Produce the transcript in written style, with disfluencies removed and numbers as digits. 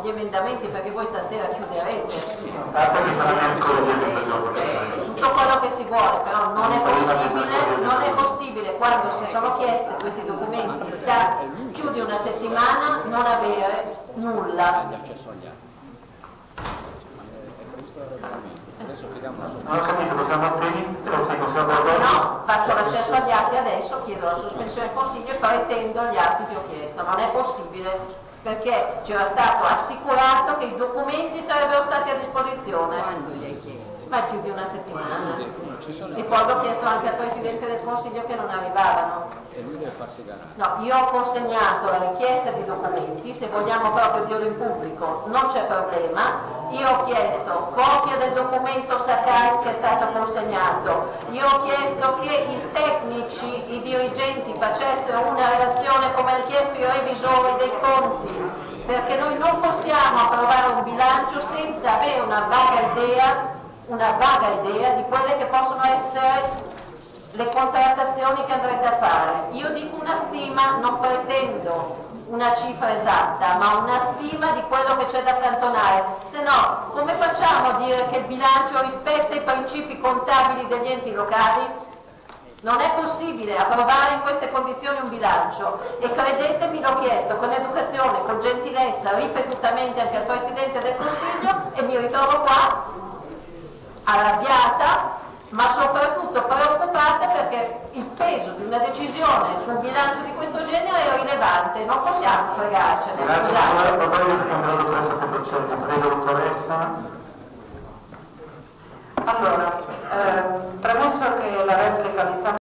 gli emendamenti, perché voi stasera chiuderete. Tutto quello che si vuole, però non è possibile quando si sono chiesti questi documenti da più di una settimana non avere nulla. Non ho capito, possiamo ottenere, se possiamo... Se no faccio l'accesso agli atti adesso, chiedo la sospensione del Consiglio e pretendo gli atti che ho chiesto. Non è possibile, perché c'era stato assicurato che i documenti sarebbero stati a disposizione. Quando li hai chiesti? Ma più di una settimana. E poi l'ho chiesto anche al Presidente del Consiglio che non arrivavano. E lui deve farsi garante. No, io ho consegnato la richiesta di documenti, se vogliamo proprio dirlo in pubblico non c'è problema. Io ho chiesto copia del documento Sakai che è stato consegnato, io ho chiesto che i tecnici, i dirigenti facessero una relazione come hanno chiesto i revisori dei conti, perché noi non possiamo approvare un bilancio senza avere una vaga idea di quelle che possono essere le contrattazioni che andrete a fare. Io dico una stima, non pretendo una cifra esatta, ma una stima di quello che c'è da accantonare. Se no, come facciamo a dire che il bilancio rispetta i principi contabili degli enti locali? Non è possibile approvare in queste condizioni un bilancio, e credetemi, l'ho chiesto con educazione, con gentilezza, ripetutamente anche al Presidente del Consiglio, e mi ritrovo qua arrabbiata, ma soprattutto preoccupata, perché il peso di una decisione su un bilancio di questo genere è rilevante, non possiamo fregarcene. Grazie, potrei rispondere alla dottoressa Petrocelli. Prego, dottoressa. Allora, premesso che la replica mi sta